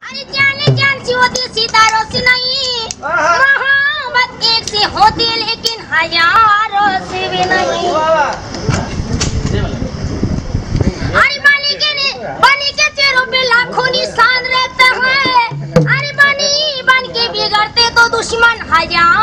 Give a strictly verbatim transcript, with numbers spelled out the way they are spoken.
अरे जाने जान सी होती सितारों से नहीं, मोहब्बत एक से होती लेकिन हजारों से भी नहीं। अरे बनी के बनी के चेहरों पे लाखों निशान रहते हैं, अरे बनी बन के बिगड़ते तो दुश्मन हजार